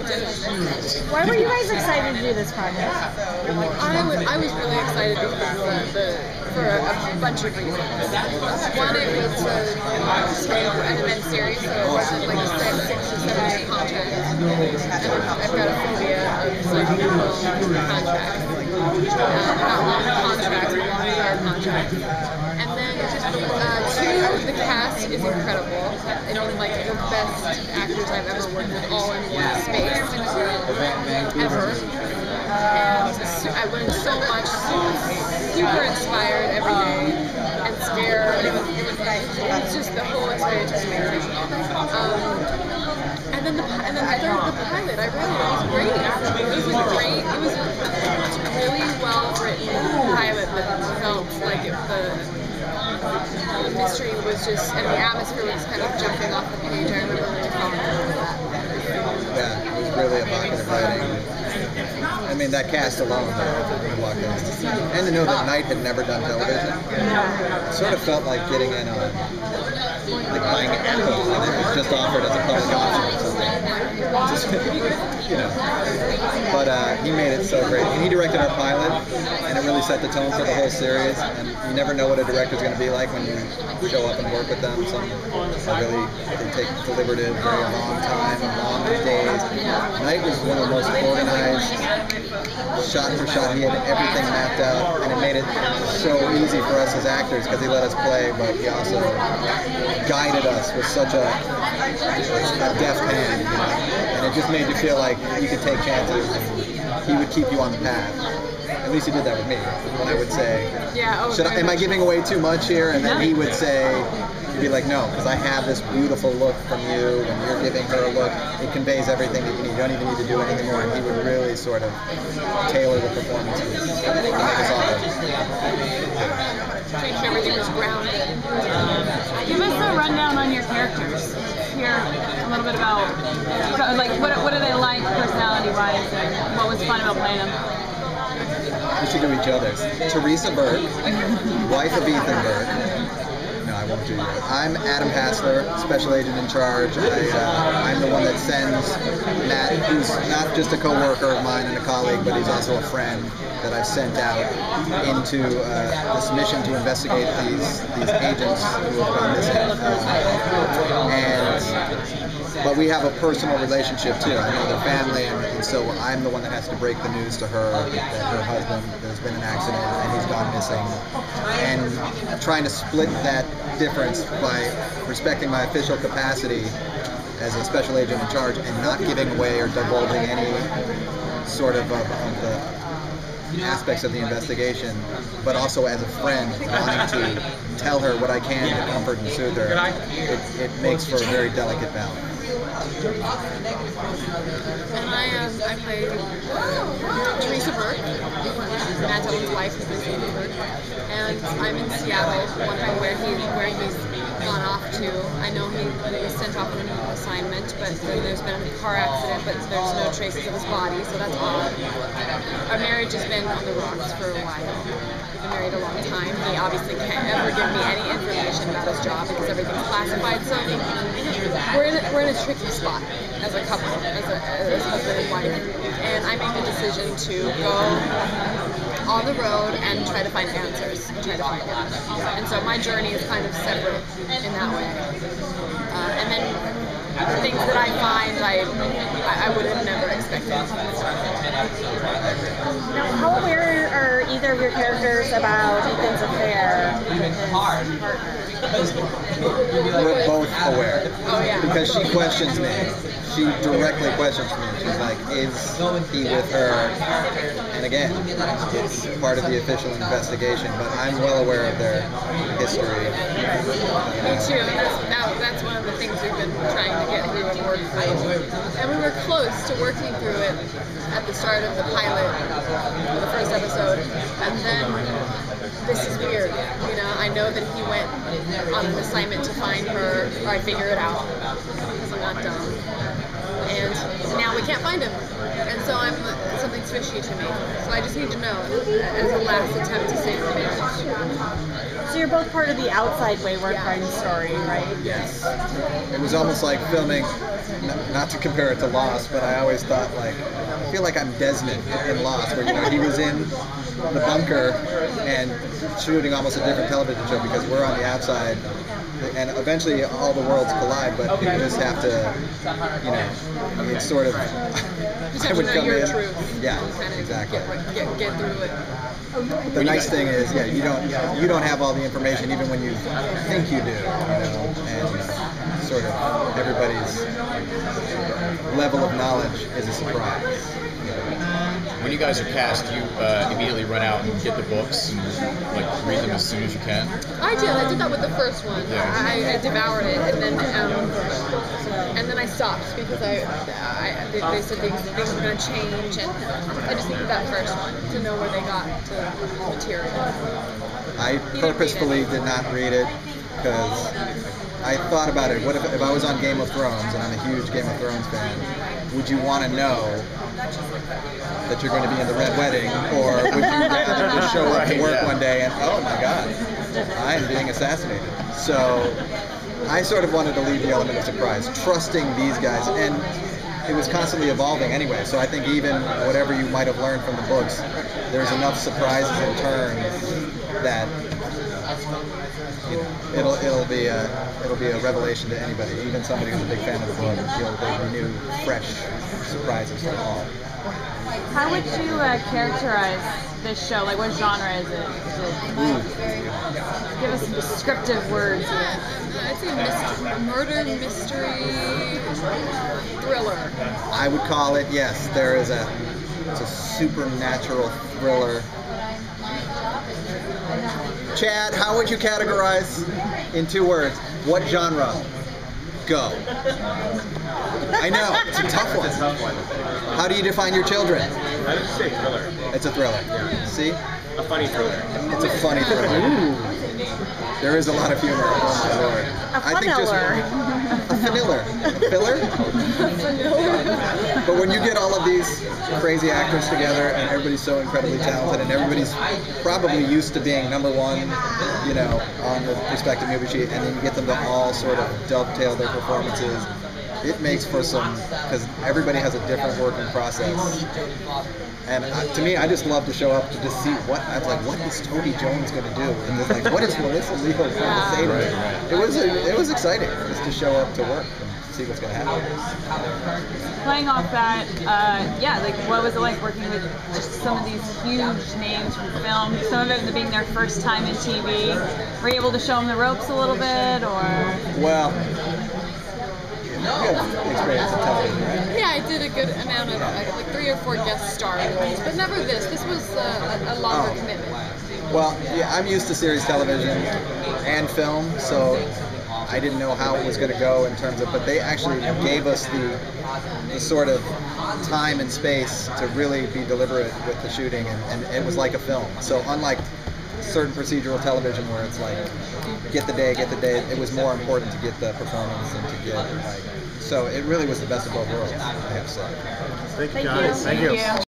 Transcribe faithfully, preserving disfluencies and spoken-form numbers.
Why were you guys excited to do this project? I was, I was really excited because the, the, for a, a bunch of reasons. One, it was a, an event series, so it wasn't like a six, six or seven year contract. And I've got a phobia of signing long contracts. Uh, not long contracts, but long year contracts. And then, uh, two, the cast is incredible. It only like the best actors I've ever worked with all in one space. Ever. And I learned so much, super inspired every day, and scared. It was, it was just, the whole experience was amazing. Um, and then the and then the third, the pilot, I read it, it was great. It was a great, it was a really well written pilot that felt like it, the, the mystery was just, and the atmosphere was kind of jumping off the page. I remember really falling into that. Yeah, it was really evocative writing. I mean, that cast alone, though, and to know that Knight had never done television, it sort of felt like getting in on, like buying Apple, and it was just offered as a public option or something. Just, you know. But uh, he made it so great. And he directed our pilot, and it really set the tone for the whole series. And you never know what a director's going to be like when you show up and work with them. Some are really, they take deliberative, very long time, long days. Knight was one of the most organized, shot for shot. He had everything mapped out, and it made it so easy for us as actors because he let us play, but he also guided us with such a, a deft hand, you know? And it just made you feel like you could take chances, and he would keep you on the path. At least he did that with me, when I would say, yeah, oh, Should I, am I giving away too much here? And then he would say, he'd be like, no, because I have this beautiful look from you, and you're giving her a look. It conveys everything that you need. You don't even need to do anything more. And he would really sort of tailor the performances to make us all make sure everything was grounded. Give us a rundown on your characters. Hear a little bit about, like, what, what are they like personality-wise, and what was fun about playing them? We should do each other's. Teresa Burke, wife of Ethan Burke. No, I won't do that. I'm Adam Hassler, special agent in charge. I, uh, I'm the one that sends Matt, who's not just a co-worker of mine and a colleague, but he's also a friend that I've sent out into uh, this mission to investigate these these agents who have gone missing. Uh, and but we have a personal relationship too. I know their family, and, and so I'm the one that has to break the news to her that her husband, there's been an accident and he's gone missing. And trying to split that difference by respecting my official capacity as a special agent in charge and not giving away or divulging any sort of, of, of the aspects of the investigation, but also as a friend wanting to tell her what I can to comfort and soothe her. It, it makes for a very delicate balance. And I um, I play Teresa Burke, Matt Dillon's wife, who's Teresa Burke, and I'm in Seattle, wondering where he where he's gone off to. I know he, he was sent off on an assignment, but then there's been a car accident, but there's no traces of his body, so that's odd. Our marriage has been on the rocks for a while. We've been married a long time. He obviously can't ever give me any information about his job because everything's classified. So we're in a, we're in a tricky spot as a couple, as a as husband and wife. And I made the decision to go on the road and try to find answers, and try to find out. And so my journey is kind of separate in that way. Uh, and then the things that I find, I I would have never expected. Now, how aware are either of your characters about Ethan's affair with his partner? We're both aware. Oh, yeah. Because she questions me. She directly questions me. She's like, is he with her? And again, it's part of the official investigation, but I'm well aware of their history. Me too. That's, that, that's one of the things we've been trying to get through and work through. And we were close to working through it at the start of the pilot, of the first episode. And then this is weird. You know, I know that he went on an assignment to find her, or I figure it out, because I'm not dumb. And now we can't find him. And so I'm something's fishy to me. So I just need to know as a last attempt to save the marriage. So you're both part of the outside Wayward Pines story, right? Yes. It was almost like filming, n- not to compare it to Lost, but I always thought like, I feel like I'm Desmond in Lost, where you know he was in the bunker and shooting almost a different television show because we're on the outside, and eventually all the worlds collide, but you just have to, you know, it's sort of, Just I have would to know come your in, truth. yeah, Kind of exactly. Get, get, get through it. The nice thing is, yeah, you don't you don't have all the information even when you think you do, you know, and sort of everybody's level of knowledge is a surprise. When you guys are cast, you uh, immediately run out and get the books and like read them as soon as you can. I did. I did that with the first one. Yeah. I, I devoured it, and then um, and then I stopped because I, I they, they said things, things were going to change, and I just needed that first one to know where they got the material. I purposefully did not read it because I thought about it. What if, if I was on Game of Thrones, and I'm a huge Game of Thrones fan, would you want to know that you're going to be in the Red Wedding, or would you rather just show up to Right, work yeah. one day and, oh my God, I am being assassinated? So I sort of wanted to leave the element of surprise, trusting these guys, and it was constantly evolving anyway, so I think even whatever you might have learned from the books, there's enough surprises and turns that you know, it'll it'll be a it'll be a revelation to anybody, even somebody who's a big fan of the book. You'll there'll be new, fresh surprises for all. How would you uh, characterize this show? Like, what genre is it? Is it give us some descriptive words here. I'd say mystery, murder, mystery, thriller. I would call it, yes. There is a it's a supernatural thriller. Chad, how would you categorize in two words? What genre? Go. I know, it's a tough one. It's a tough one. How do you define your children? I would say thriller. It's a thriller. Yeah. See? A funny thriller. It's a funny thriller. There is a lot of humor. Oh my lord. A I think just funiller. a filler. A filler? But when you get all of these crazy actors together and everybody's so incredibly talented and everybody's probably used to being number one, you know, on the respective movie sheet, and then you get them to all sort of dovetail their performances, it makes for some, because everybody has a different working process. And uh, to me, I just love to show up to just see what, I was like, what is Toby Jones going to do? And just like, what is Melissa Leo going to say to me? It was, a, it was exciting just to show up to work and see what's going to happen. Playing off that, uh, yeah, like what was it like working with just some of these huge names from film? Some of it being their first time in T V. Were you able to show them the ropes a little bit, or? Well, you have experience in television, right? Yeah, I did a good amount of uh, like three or four guest star roles, but never this. This was uh, a, a longer Oh. commitment. Well, yeah, I'm used to series television and film, so I didn't know how it was going to go in terms of, but they actually gave us the, the sort of time and space to really be deliberate with the shooting, and, and it was like a film. So unlike certain procedural television where it's like, get the day, get the day, it was more important to get the performance and to get, like, so it really was the best of both worlds, I have to say. Thank you, Thank guys. you. Thank you. Thank you.